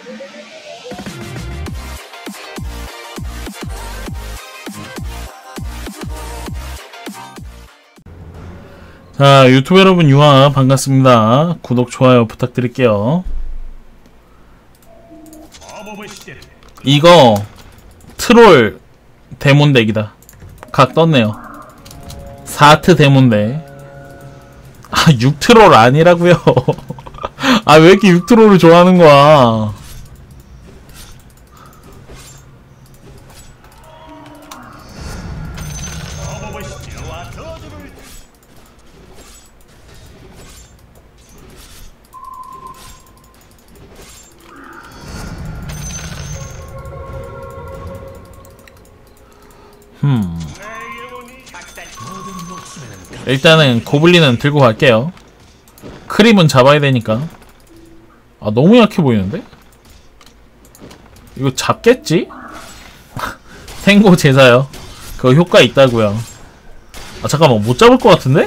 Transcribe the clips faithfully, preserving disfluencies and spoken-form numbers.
자, 유튜브 여러분 유아 반갑습니다. 구독, 좋아요 부탁드릴게요. 이거 트롤 데몬덱이다. 각 떴네요. 사 트 데몬덱. 아, 육 트롤 아니라고요. 아, 왜 이렇게 육 트롤을 좋아하는 거야. 음. 일단은 고블린은 들고 갈게요. 크림은 잡아야 되니까. 아, 너무 약해 보이는데? 이거 잡겠지? 생고 제사요. 그거 효과 있다고요. 아, 잠깐만, 못 잡을 것 같은데?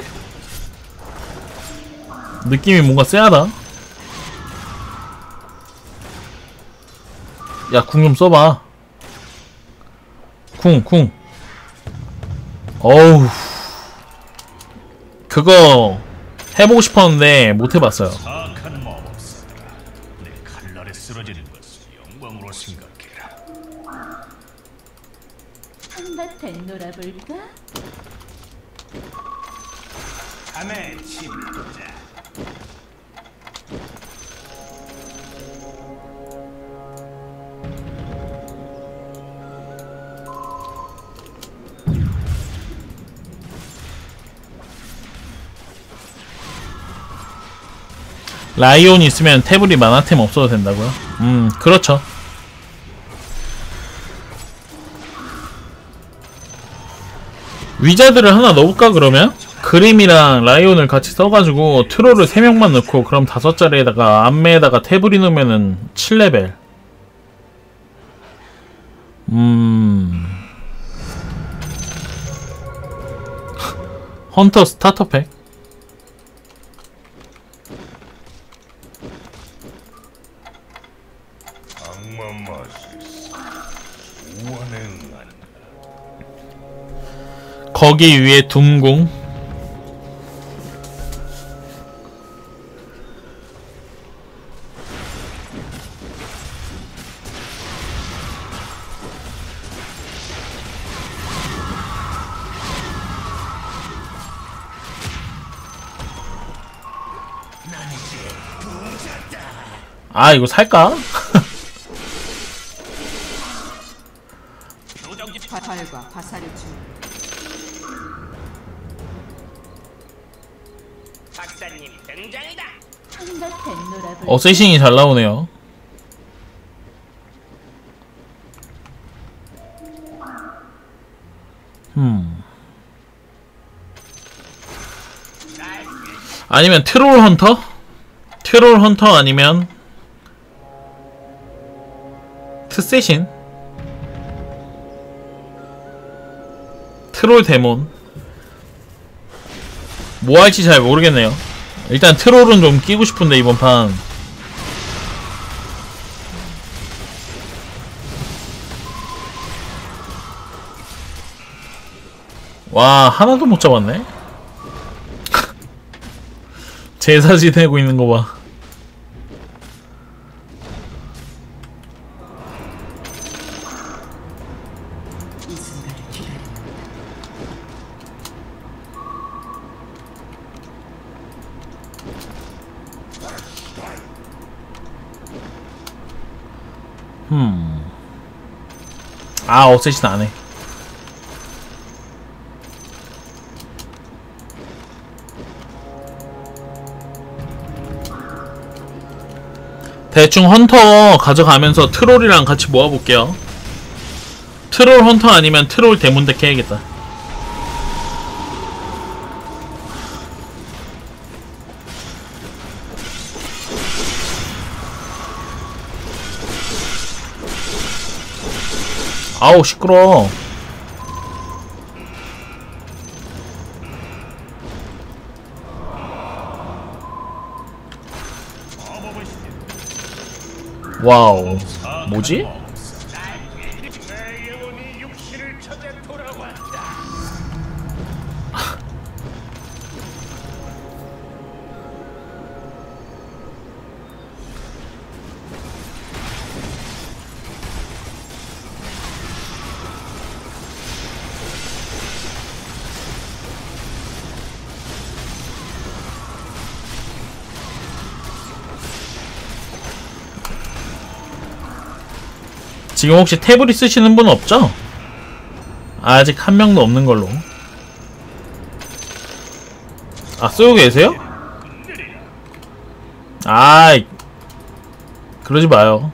느낌이 뭔가 쎄하다. 야, 궁 좀 써봐. 궁, 궁. 어우, 그거 해보고 싶었는데 못 해봤어요. 한바탕 놀아볼까? 밤의 침자. 라이온 있으면 태블이 만화템 없어도 된다고요? 음, 그렇죠. 위자드를 하나 넣을까 그러면? 그림이랑 라이온을 같이 써가지고 트롤을 세 명만 넣고 그럼 다섯 자리에다가 안매에다가 태블이 넣으면은 칠 레벨. 음... 헌터 스타터팩? 거기 위에 둠궁. 아, 이거 살까? 발과 화살을 주. 박사님 등장이다. 한바탕 놀아볼까? 어쌔신이 잘 나오네요. 음. 아니면 트롤 헌터? 트롤 헌터 아니면 트세신? 트롤 데몬. 뭐 할지 잘 모르겠네요. 일단 트롤은 좀 끼고 싶은데 이번 판. 와, 하나도 못 잡았네. 제사 지내고 있는 거 봐. 음. 아, 어쌔신 안 해. 대충 헌터 가져가면서 트롤이랑 같이 모아볼게요. 트롤 헌터 아니면 트롤 데몬덱 해야겠다. 아우, 시끄러워. 와우. 뭐지? 내 영혼이 육신을 찾아 돌아왔다. 지금 혹시 태블릿 쓰시는 분 없죠? 아직 한 명도 없는 걸로. 아, 쓰고 계세요? 아이, 그러지 마요.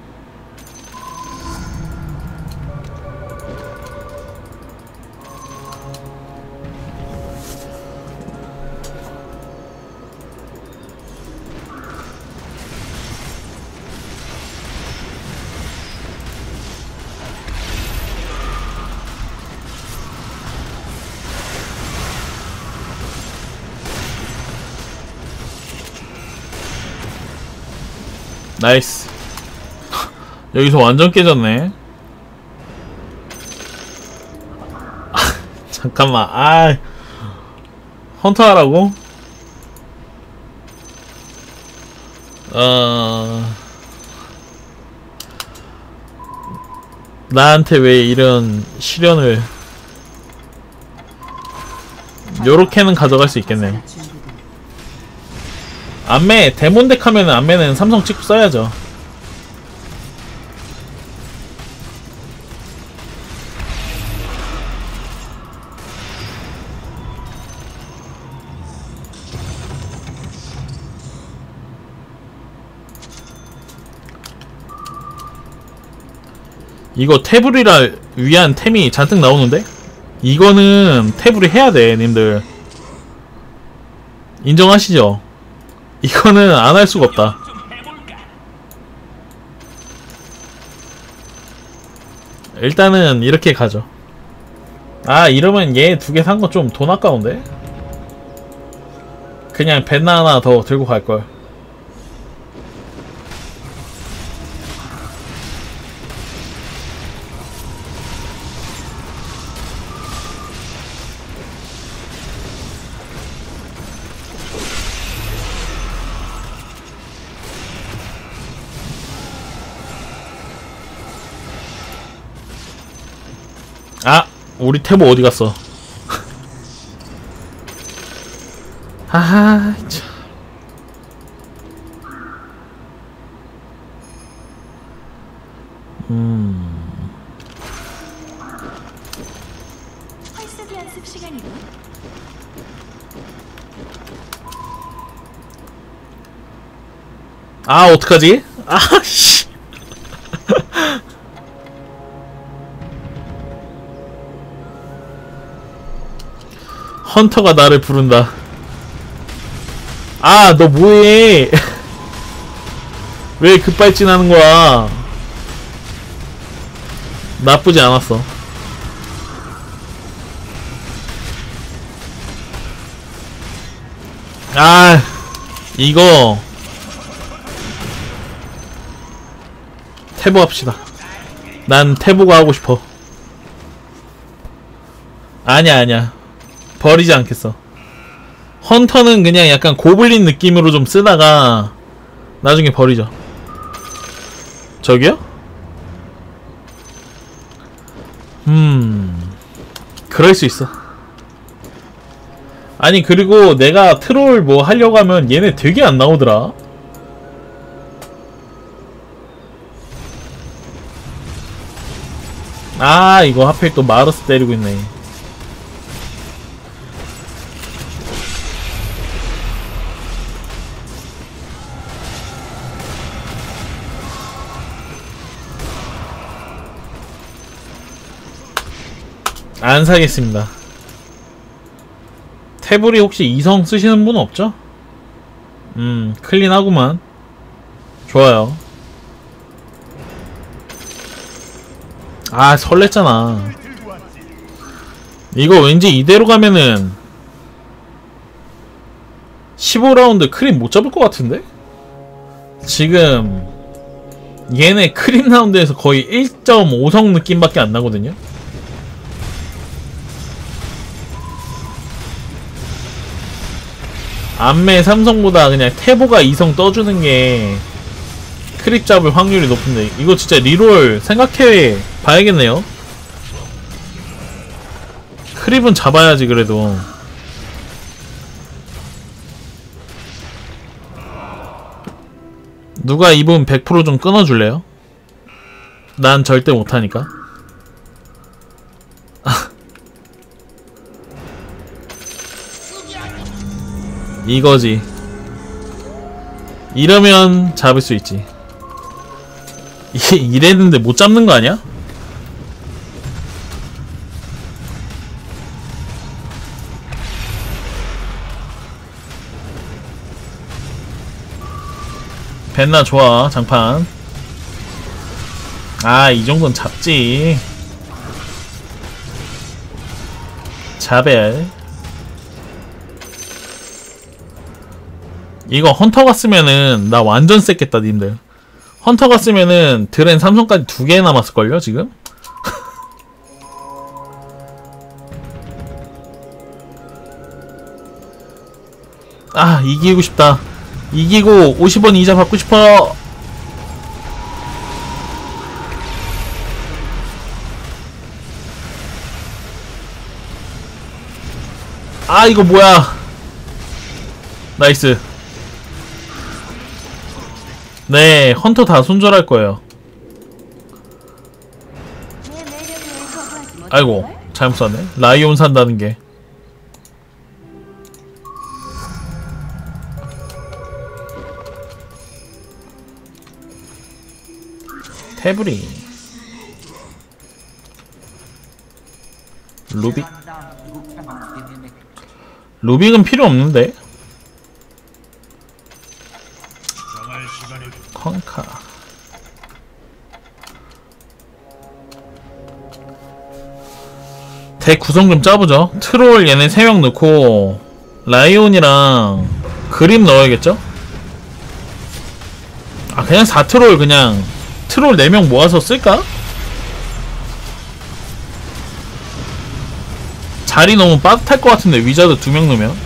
나이스. 여기서 완전 깨졌네. 잠깐만. 아, 헌터 하라고? 어... 나한테 왜 이런 시련을. 요렇게는 가져갈 수 있겠네. 안매, 데몬덱 하면은 안매는 삼성 찍고 써야죠. 이거 태블이라 위한 템이 잔뜩 나오는데? 이거는 태블이 해야돼, 님들. 인정하시죠? 이거는 안 할 수가 없다. 일단은 이렇게 가죠. 아, 이러면 얘 두 개 산 거 좀 돈 아까운데? 그냥 벤나 하나 더 들고 갈걸. 아! 우리 태보 어디 갔어? 하하, 참. 음. 활쏘기 연습 시간이고. 아, 어떡하지? 아, 씨. 헌터가 나를 부른다. 아, 너 뭐해? 왜 급발진하는 거야? 나쁘지 않았어. 아, 이거 태보 합시다. 난 태보가 하고 싶어. 아니야, 아니야. 버리지 않겠어. 헌터는 그냥 약간 고블린 느낌으로 좀 쓰다가 나중에 버리죠. 저기요? 음... 그럴 수 있어. 아니, 그리고 내가 트롤 뭐 하려고 하면 얘네 되게 안 나오더라. 아, 이거 하필 또 마르스 때리고 있네. 안 사겠습니다. 태블이 혹시 이성 쓰시는 분 없죠? 음, 클린하구만. 좋아요. 아, 설렜잖아. 이거 왠지 이대로 가면은 십오 라운드 크림 못 잡을 것 같은데? 지금 얘네 크림 라운드에서 거의 일 점 오 성 느낌밖에 안 나거든요. 안매 삼성보다 그냥 태보가 이 성 떠주는 게 크립 잡을 확률이 높은데, 이거 진짜 리롤 생각해 봐야겠네요. 크립은 잡아야지 그래도. 누가 이분 백 퍼센트 좀 끊어줄래요? 난 절대 못하니까. 이거지. 이러면 잡을 수 있지. 이, 이랬는데 못 잡는 거 아니야? 벤나 좋아, 장판. 아, 이 정도는 잡지. 잡을. 이거 헌터 갔으면은 나 완전 셌겠다 님들. 헌터 갔으면은 드렌 삼성까지 두 개 남았을걸요 지금? 아, 이기고 싶다. 이기고 오십 원 이자 받고 싶어. 아, 이거 뭐야. 나이스. 네, 헌터 다 손절할 거예요. 아이고, 잘못 샀네. 라이온 산다는 게. 태블이. 루빅. 루빅은 필요 없는데. 펑카. 덱 구성 좀 짜보죠. 트롤 얘네 세 명 넣고 라이온이랑 그림 넣어야겠죠? 아, 그냥 사 트롤 그냥 트롤 네 명 모아서 쓸까? 자리 너무 빠듯할 것 같은데 위자드 두 명 넣으면.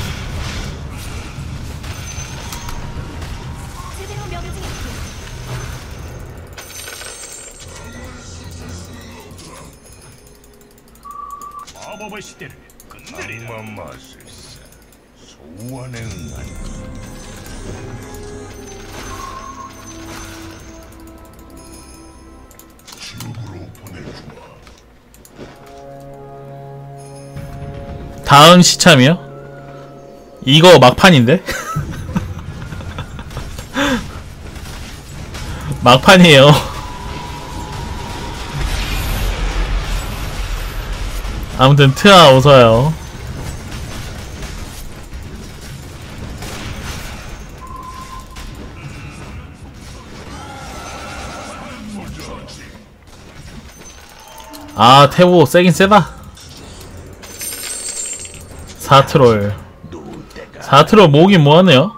마법의 시대를 끝내리라. 마술사 소원의 응안. 지옥으로 보내주마. 다음 시참이요? 이거 막판인데? 막판이에요. 아무튼 트아 어서요. 아, 태보 세긴 세다. 사 트롤. 사 트롤 모으긴 뭐하네요.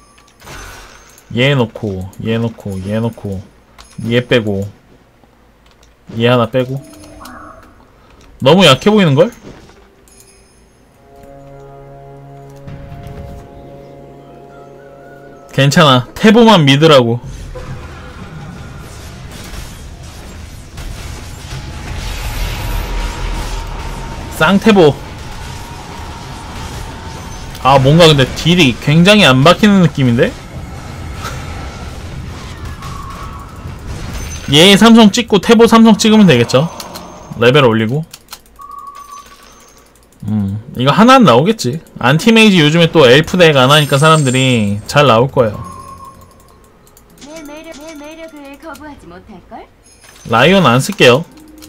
얘 넣고 얘 넣고 얘 넣고 얘 빼고 얘 하나 빼고. 너무 약해 보이는걸? 괜찮아. 태보만 믿으라고. 쌍태보. 아, 뭔가 근데 딜이 굉장히 안 박히는 느낌인데? 얘 삼성 찍고 태보 삼성 찍으면 되겠죠? 레벨 올리고. 음, 이거 하나는 나오겠지. 안티메이지 요즘에 또 엘프 덱 안 하니까 사람들이 잘 나올 거예요. 내 매력, 내 매력을 거부하지 못할걸? 라이온 안 쓸게요.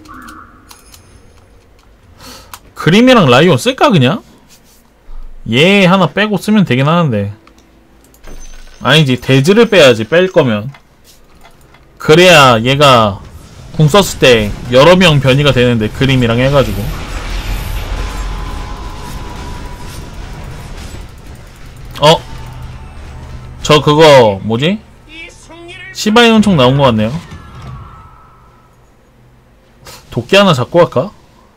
그림이랑 라이온 쓸까 그냥? 얘 하나 빼고 쓰면 되긴 하는데. 아니지, 데즈를 빼야지 뺄 거면. 그래야 얘가 궁 썼을 때 여러 명 변이가 되는데, 그림이랑 해가지고. 어? 저 그거 뭐지? 시바이온총 나온 것 같네요. 도끼 하나 잡고 갈까?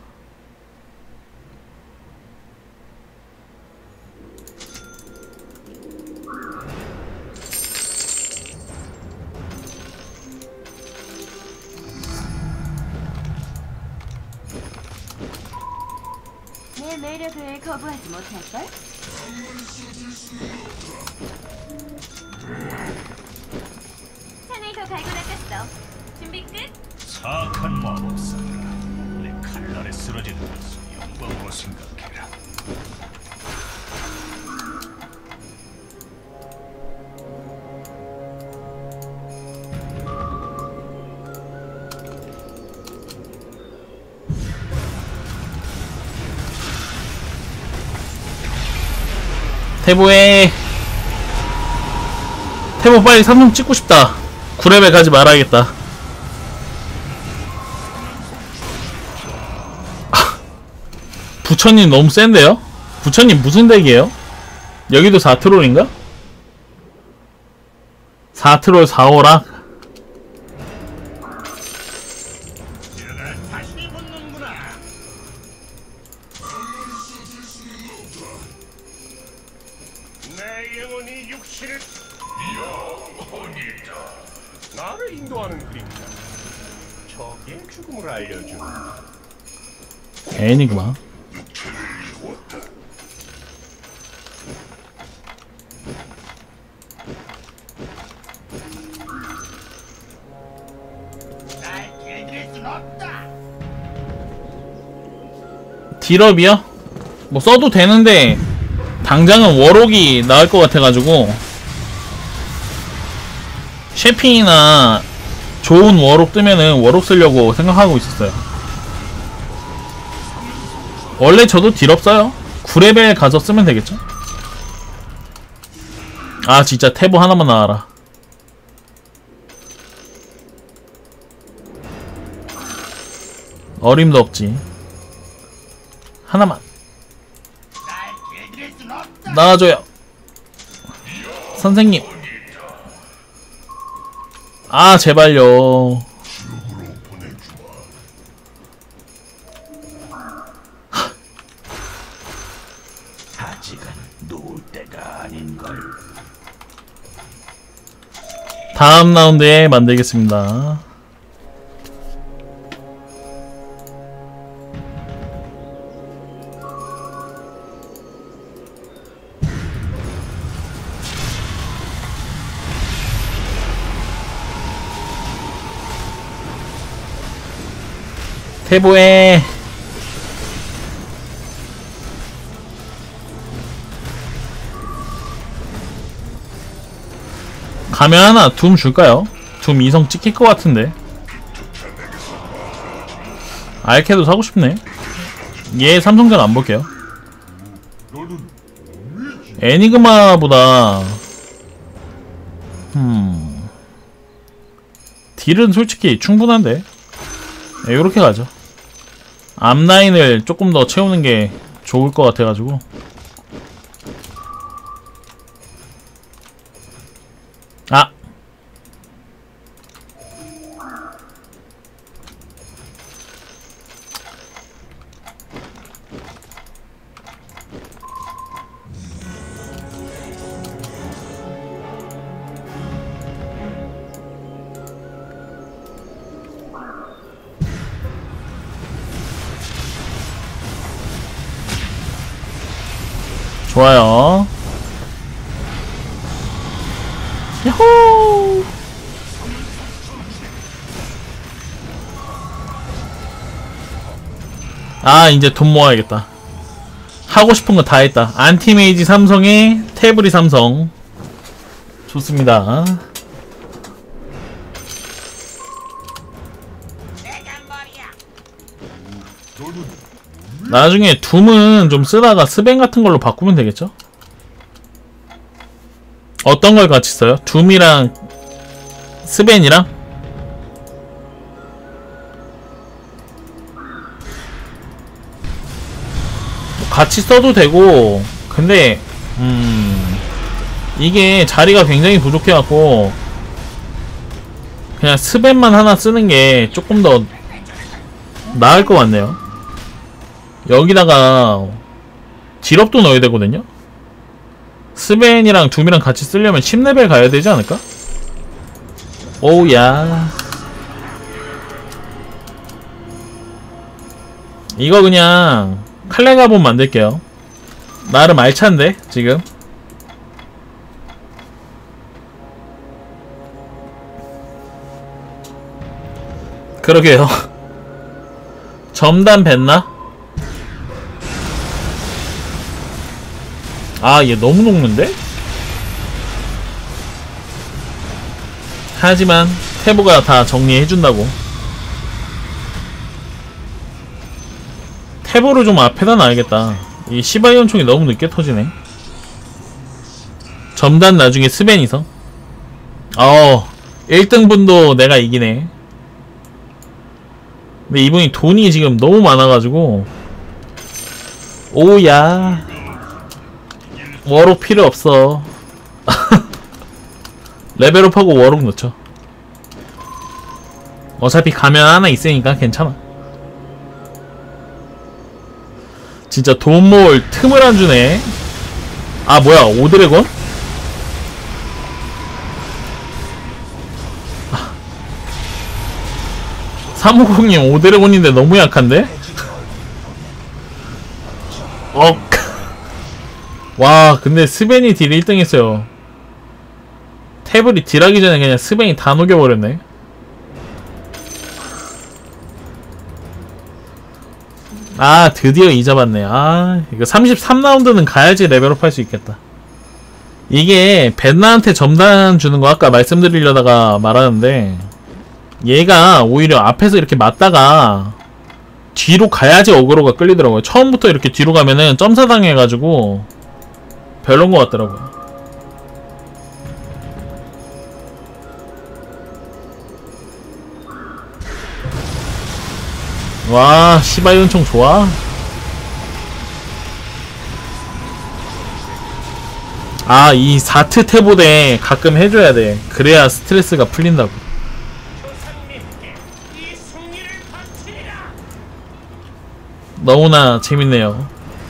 내 매력을 거부하지 못할걸? 산을 더 갈고 닦았어. 준비 끝? 사악한 마법사가 내 칼날에 쓰러지는 것을 영광으로 생각해라. 태보에 태보 빨리 삼성 찍고 싶다. 구 레벨 가지 말아야겠다. 부처님 너무 센데요? 부처님 무슨 덱이에요? 여기도 사 트롤인가? 사 트롤 사 오락? 내 영혼이 육신을 영혼이다. 나를 인도하는 그림자. 적의 죽음을 알려주는 애니구만. 날 길들일 순 없다. 딜업이요? 뭐 써도 되는데 당장은 워록이 나을 것 같아가지고 셰핑이나 좋은 워록 뜨면은 워록 쓰려고 생각하고 있었어요. 원래 저도 딜업 써요. 구 레벨 가서 쓰면 되겠죠? 아 진짜 태보 하나만 나와라. 어림도 없지. 하나만 나와줘요 선생님. 아 제발요. 아직은 놓을 때가 아닌걸. 다음 라운드에 만들겠습니다. 태보에 가면 하나 둠 줄까요? 둠 이성 찍힐 것 같은데. 알캐도 사고 싶네. 얘 삼성전 안 볼게요. 애니그마보다 음 딜은 솔직히 충분한데. 네, 요렇게 가죠. 앞라인을 조금 더 채우는 게 좋을 것 같아가지고. 아! 좋아요. 야호! 아 이제 돈 모아야겠다. 하고 싶은 거 다 했다. 안티메이지 삼성에 태블이 삼성. 좋습니다. 나중에 둠은 좀 쓰다가 스벤 같은 걸로 바꾸면 되겠죠? 어떤 걸 같이 써요? 둠이랑 스벤이랑? 같이 써도 되고. 근데 음 이게 자리가 굉장히 부족해갖고 그냥 스벤만 하나 쓰는 게 조금 더 나을 것 같네요. 여기다가 딜업도 넣어야 되거든요. 스벤이랑 둠이랑 같이 쓰려면 십 레벨 가야 되지 않을까? 오우야. 이거 그냥 칼레가본 만들게요. 나름 알찬데 지금. 그러게요. 점단 뱉나? 아, 얘 너무 녹는데? 하지만 태보가 다 정리해준다고. 태보를 좀 앞에다 놔야겠다. 이 시바이온 총이 너무 늦게 터지네. 점단 나중에 스벤이서. 어, 일 등분도 내가 이기네. 근데 이분이 돈이 지금 너무 많아가지고. 오야. 워록 필요 없어. 레벨업하고 워록 넣죠. 어차피 가면 하나 있으니까 괜찮아. 진짜 돈 모을 틈을 안 주네. 아 뭐야, 오드래곤? 삼오공님 오드래곤인데 너무 약한데? 어. 와, 근데 스벤이 딜 일 등 했어요. 태블이 딜하기 전에 그냥 스벤이 다 녹여버렸네. 아, 드디어 이 잡았네. 아, 이거 삼십삼 라운드는 가야지 레벨업 할 수 있겠다. 이게 벤나한테 점단 주는 거 아까 말씀드리려다가 말하는데, 얘가 오히려 앞에서 이렇게 맞다가 뒤로 가야지 어그로가 끌리더라고요. 처음부터 이렇게 뒤로 가면은 점사 당해가지고 별론 것 같더라고요. 와, 시바이온 총 좋아. 아, 이 사트 태보대 가끔 해줘야 돼. 그래야 스트레스가 풀린다고. 너무나 재밌네요.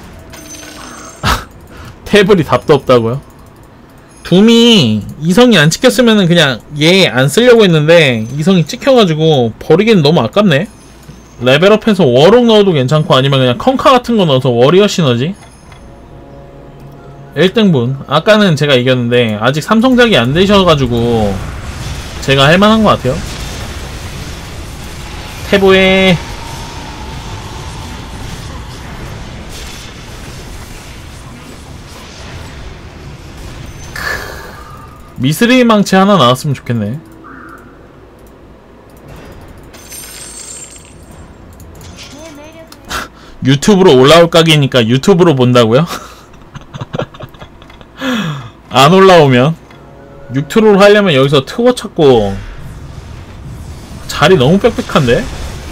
태블이 답도 없다고요? 둠이 이성이 안 찍혔으면은 그냥 얘 안 쓰려고 했는데 이성이 찍혀가지고 버리기는 너무 아깝네. 레벨업해서 워록 넣어도 괜찮고 아니면 그냥 컹카 같은 거 넣어서 워리어 시너지? 일 등분. 아까는 제가 이겼는데 아직 삼성작이 안 되셔가지고 제가 할만한 것 같아요. 태보에 미스리 망치 하나 나왔으면 좋겠네. 유튜브로 올라올 각이니까 유튜브로 본다고요? 안 올라오면 육트롤 하려면 여기서 트워 찾고 자리 너무 빽빽한데?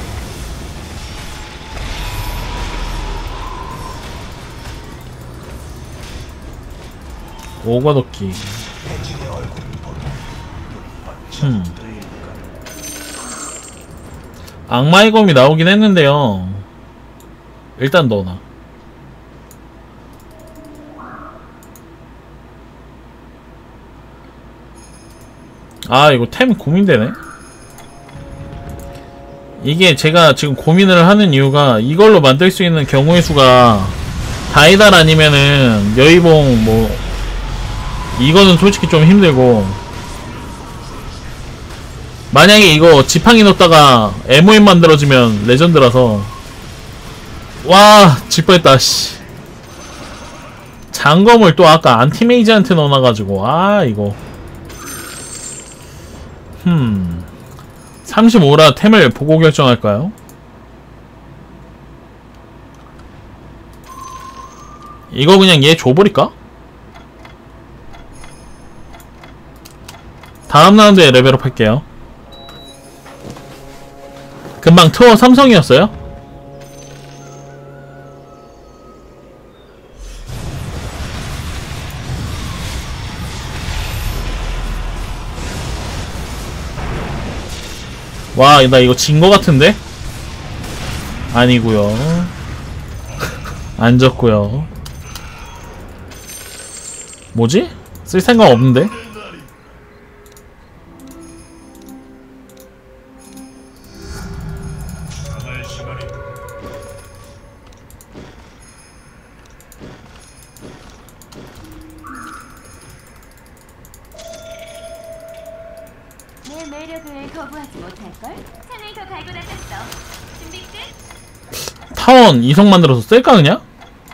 오가도끼. 음. 악마의 검이 나오긴 했는데요. 일단 넣어놔. 아, 이거 템 고민되네. 이게 제가 지금 고민을 하는 이유가 이걸로 만들 수 있는 경우의 수가 다이달 아니면은 여의봉 뭐 이거는 솔직히 좀 힘들고, 만약에 이거 지팡이 넣었다가 엠오엠 만들어지면 레전드라서. 와, 질뻔했다. 씨. 장검을 또 아까 안티메이지한테 넣어놔가지고 아 이거 흠 삼십오라 템을 보고 결정할까요? 이거 그냥 얘 줘버릴까? 다음 라운드에 레벨업 할게요. 금방 투어 삼성이었어요? 와, 나 이거 진 거 같은데? 아니구요. 안 졌구요. 뭐지? 쓸 생각 없는데? 내 매력을 거부하지 못할걸? 창을 더 갈고 닦았어. 준비 끝? 타원 이성 만들어서 쓸까 그냥?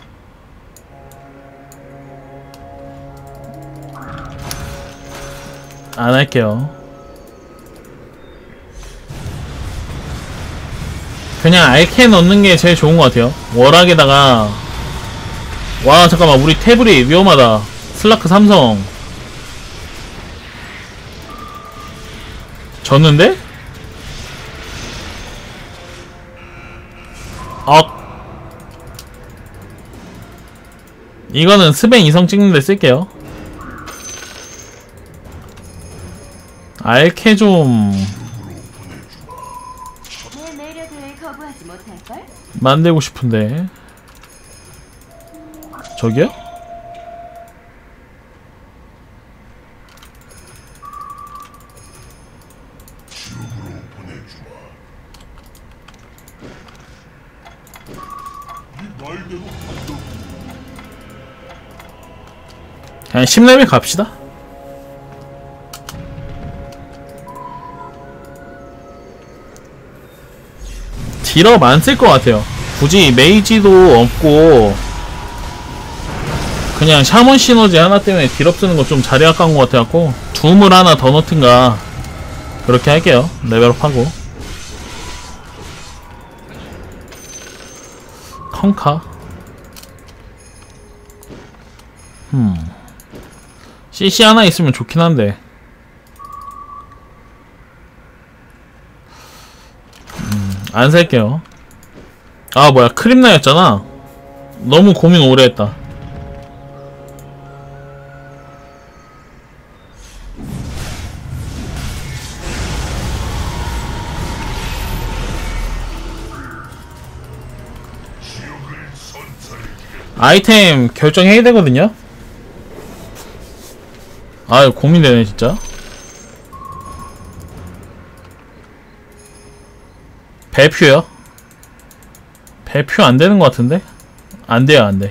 안 할게요. 그냥 알케 넣는 게 제일 좋은 것 같아요. 월학에다가 와 잠깐만 우리 태블이 위험하다. 슬라크 삼성 졌는데? 억 이거는 스벤 이성 찍는데 쓸게요. 알케 좀 내 매력을 거부하지 못할걸? 만들고 싶은데 저기요? 그냥 십 레벨 갑시다. 딜업 안 쓸 것 같아요. 굳이 메이지도 없고 그냥 샤먼 시너지 하나 때문에 딜업 쓰는 거 좀 자리 아까운 것 같아갖고 둠을 하나 더 넣든가 그렇게 할게요. 레벨업 하고 컹카 음 씨씨 하나 있으면 좋긴 한데 음, 안 살게요. 아 뭐야 크림나였잖아. 너무 고민 오래 했다. 아이템 결정해야 되거든요. 아유 고민되네 진짜. 배표요? 배표 안되는 것 같은데? 안돼요 안돼.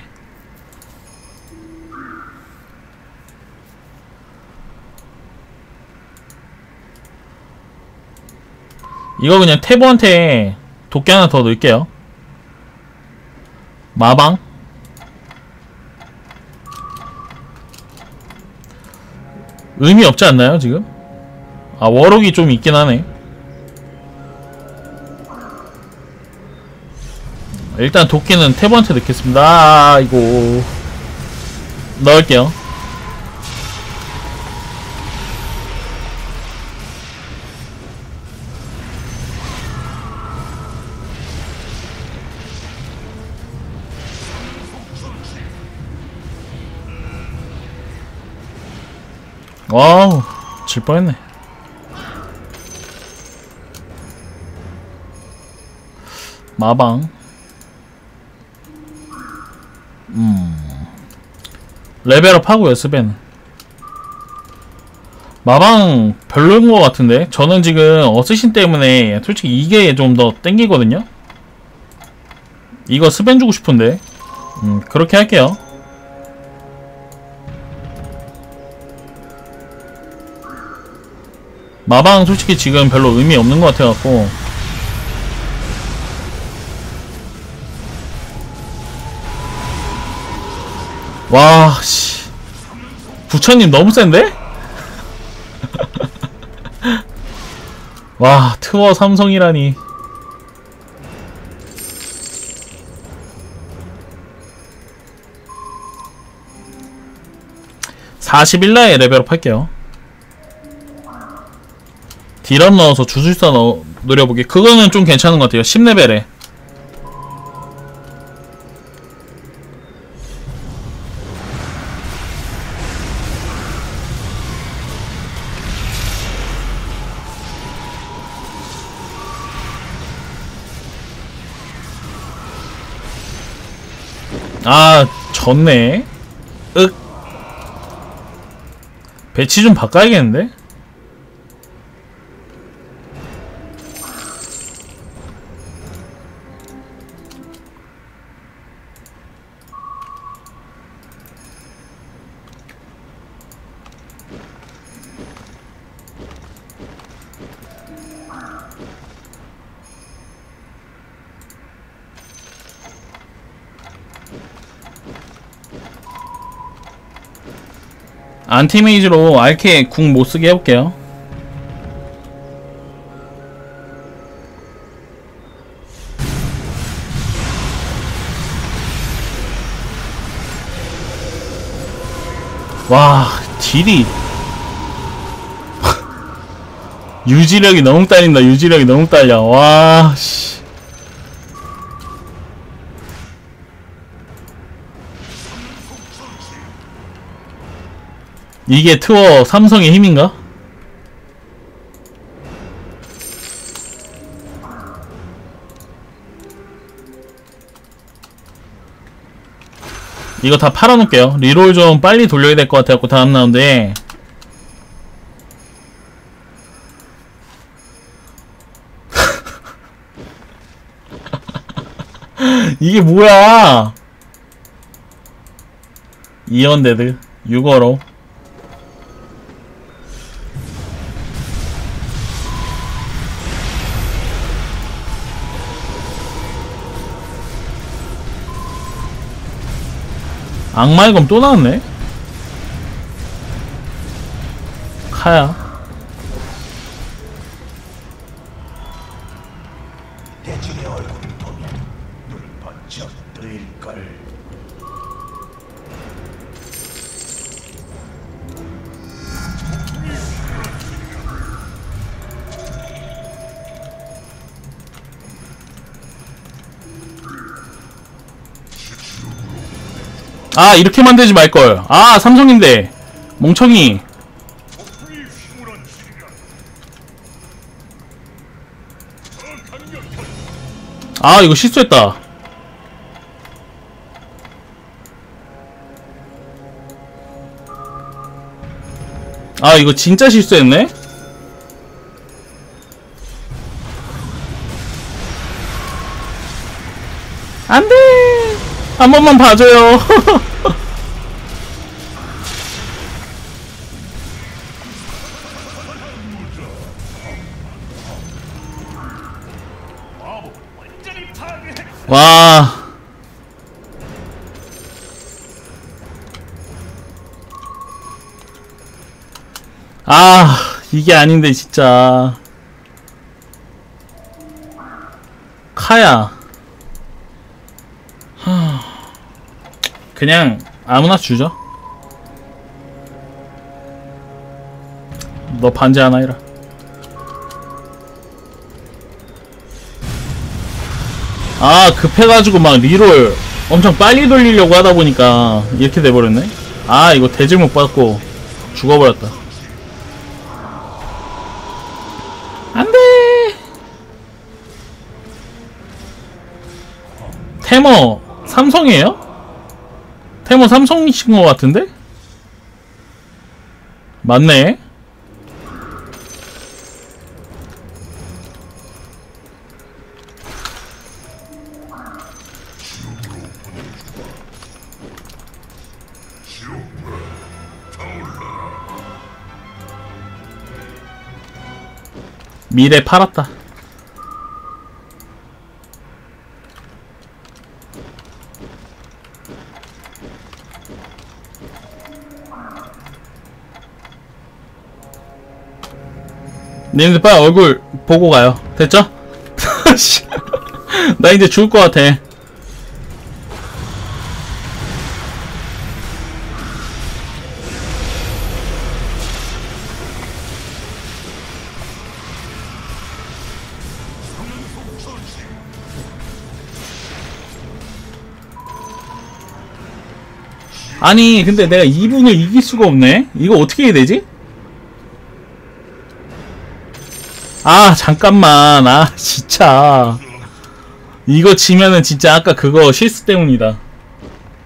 이거 그냥 태보한테 도끼 하나 더 넣을게요. 마방 의미 없지 않나요 지금? 아 워록이 좀 있긴 하네. 일단 도끼는 태보한테 넣겠습니다. 아 이거 넣을게요. 와우 질 뻔했네. 마방 음 레벨업 하고요. 스벤 마방 별로인 것 같은데 저는 지금 어쌔신 때문에 솔직히 이게 좀 더 땡기거든요. 이거 스벤 주고 싶은데 음 그렇게 할게요. 마방 솔직히 지금 별로 의미 없는 것 같아갖고 와 씨 부처님 너무 센데? 와 트워 삼성이라니. 사십일 나에 레벨업 할게요. 딜업 넣어서 주술사 넣, 노려보기 그거는 좀 괜찮은 것 같아요. 십 레벨에 아, 졌네. 윽. 배치 좀 바꿔야겠는데? 안티메이지로 알케 궁 못쓰게 해볼게요. 와, 딜이 유지력이 너무 딸린다. 유지력이 너무 딸려. 와, 씨. 이게 투어 삼성의 힘인가? 이거 다 팔아놓을게요. 리롤 좀 빨리 돌려야 될 것 같아갖고 다음 라운드에. 이게 뭐야? 이언데드 육어로. 악마의 검 또 나왔네? 카야. 대중의 얼굴을 보면 눈 번쩍 뜨일걸. 아, 이렇게 만들지 말걸. 아, 삼성인데 멍청이. 아, 이거 실수했다. 아, 이거 진짜 실수했네. 안돼. 한 번만 봐줘요. 와. 아, 이게 아닌데 진짜. 카야. 하... 그냥 아무나 주죠. 너 반지 하나 해라. 아, 급해가지고 막 리롤 엄청 빨리 돌리려고 하다보니까 이렇게 돼버렸네. 아, 이거 대질 못 받고 죽어버렸다. 안돼. 테머 삼성이에요? 테머 삼성이신 것 같은데? 맞네. 미래 팔았다. 님들 빨리 얼굴 보고 가요. 됐죠? 나 이제 죽을 것 같아. 아니 근데 내가 이 분을 이길 수가 없네. 이거 어떻게 해야 되지? 아 잠깐만. 아 진짜 이거 지면은 진짜 아까 그거 실수 때문이다.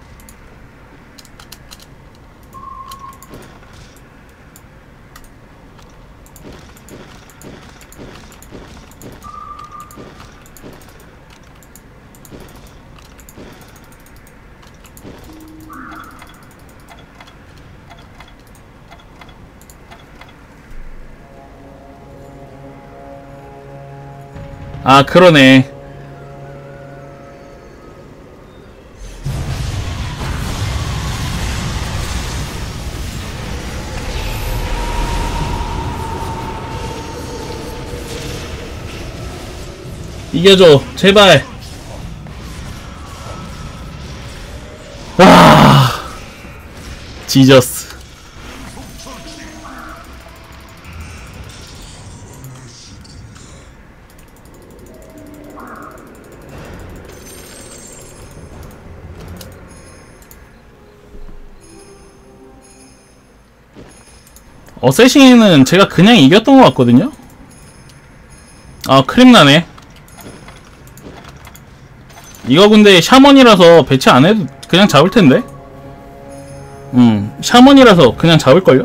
아 그러네. 이겨줘 제발. 와 지저스. 어쌔신은 제가 그냥 이겼던 것 같거든요. 아 크림 나네. 이거 근데 샤먼이라서 배치 안 해도 그냥 잡을 텐데. 음, 샤먼이라서 그냥 잡을걸요?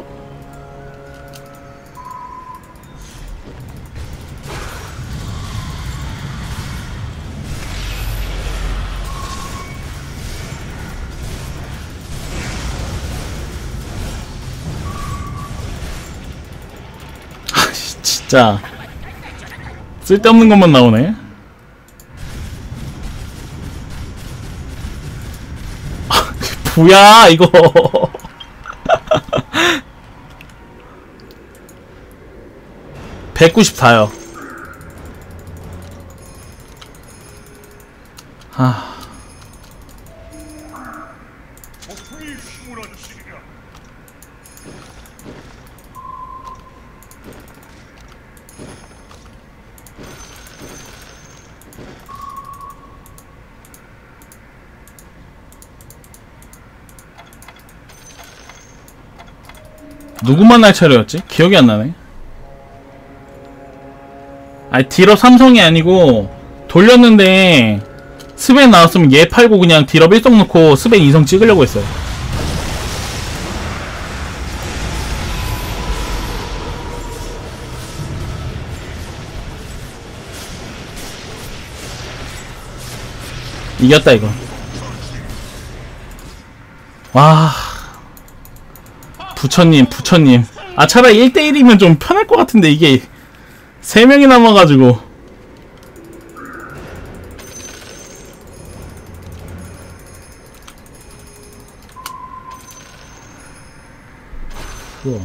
진짜 쓸데없는 것만 나오네. 뭐야 이거. 백구십사요. 하. 누구만 날 차례였지? 기억이 안 나네. 아니 딜업 삼성이 아니고 돌렸는데 스벤 나왔으면 얘 팔고 그냥 딜업 일 성 넣고 스벤 이 성 찍으려고 했어요. 이겼다 이거. 와 부처님 부처님. 아 차라리 일 대 일이면 좀 편할 것 같은데 이게 세 명이 남아가지고. 우와.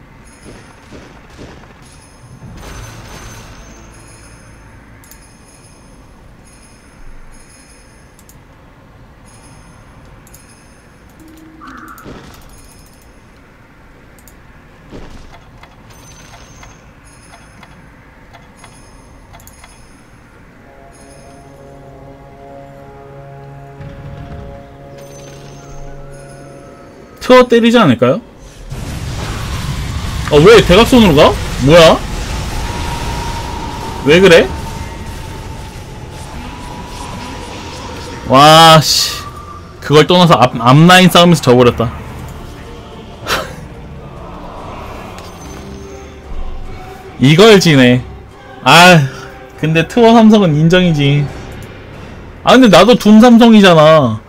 트어 때리지 않을까요? 어, 왜 대각선으로 가? 뭐야? 왜 그래? 와, 씨. 그걸 떠나서 앞, 앞라인 싸움에서 져버렸다. 이걸 지네. 아, 근데 트어 삼성은 인정이지. 아, 근데 나도 둠 삼성이잖아.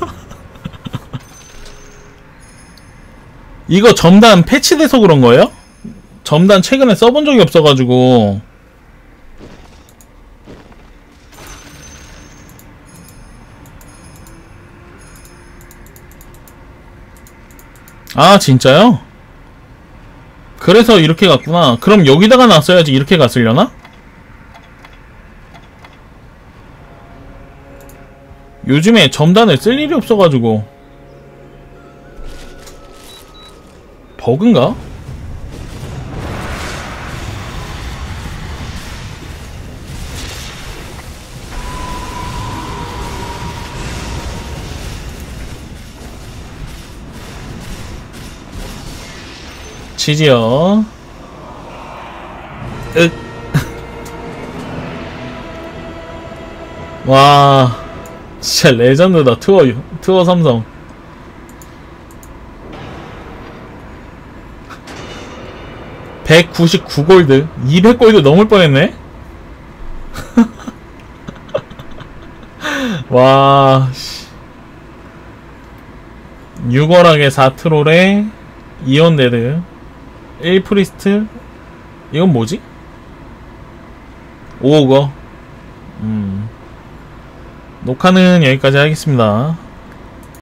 이거 점단 패치돼서 그런 거예요? 점단 최근에 써본 적이 없어가지고. 아 진짜요? 그래서 이렇게 갔구나. 그럼 여기다가 놨어야지 이렇게 갔으려나? 요즘에 점단을 쓸 일이 없어가지고. 버그인가? 지지요. 윽. 와, 진짜 레전드다. 투어 투어 삼성. 백구십구 골드, 이백 골드 넘을 뻔했네. 와, 씨. 육월하게 사 트롤에 이온데드, 일 프리스트. 이건 뭐지? 오오거. 음. 녹화는 여기까지 하겠습니다.